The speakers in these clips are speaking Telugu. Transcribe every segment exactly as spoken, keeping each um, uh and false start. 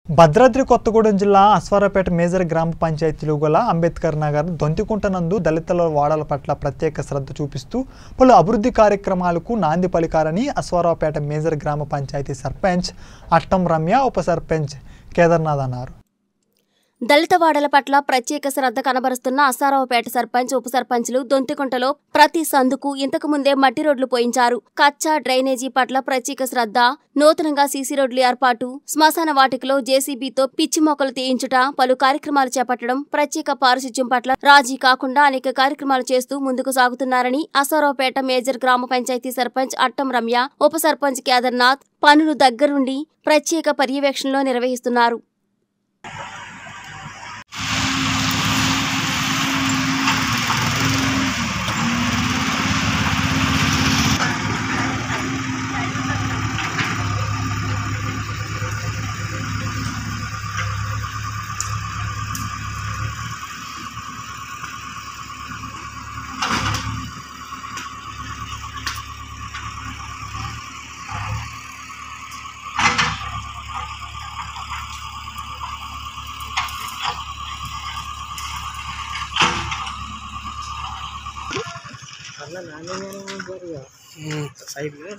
భద్రాద్రి కొత్తగూడెం జిల్లా అశ్వారావుపేట మేజర్ గ్రామ పంచాయతీలో గల అంబేద్కర్ నగర్ దొంతికుంట నందు దళితుల వాడల పట్ల ప్రత్యేక శ్రద్ధ చూపిస్తూ పలు అభివృద్ధి కార్యక్రమాలకు నాంది పలికారని అశ్వారావుపేట మేజర్ గ్రామ పంచాయతీ సర్పంచ్ అట్టం రమ్య, ఉప సర్పంచ్ కేదార్నాథ్ అన్నారు. దళిత వాడల పట్ల ప్రత్యేక శ్రద్ధ కనబరుస్తున్న అశ్వారావుపేట సర్పంచ్, ఉప సర్పంచ్లు దొంతికుంటలో ప్రతి సందుకు ఇంతకు ముందే మట్టి రోడ్లు పోయించారు. కచ్చా డ్రైనేజీ పట్ల ప్రత్యేక శ్రద్ధ, నూతనంగా సీసీ రోడ్లు ఏర్పాటు, శ్మశాన వాటికలో జేసీబీతో పిచ్చి మొక్కలు తీయించుట, పలు కార్యక్రమాలు చేపట్టడం, ప్రత్యేక పారిశుధ్యం పట్ల రాజీ కాకుండా అనేక కార్యక్రమాలు చేస్తూ ముందుకు సాగుతున్నారని అశ్వారావుపేట మేజర్ గ్రామ పంచాయతీ సర్పంచ్ అట్టం రమ్య, ఉప సర్పంచ్ కేదార్నాథ్ పనులు దగ్గరుండి ప్రత్యేక పర్యవేక్షణలో నిర్వహిస్తున్నారు. साइड में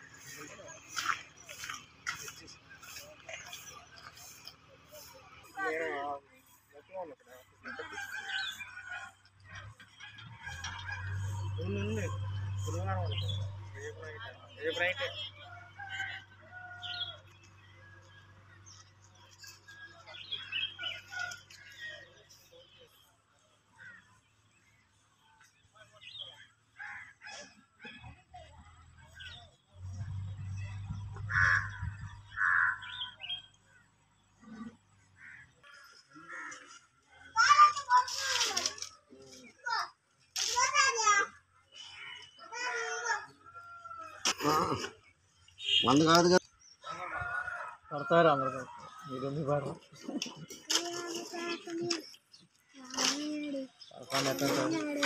వంద కాదు కదా పడతారు అందరు మీరు ఎందుకు పడరు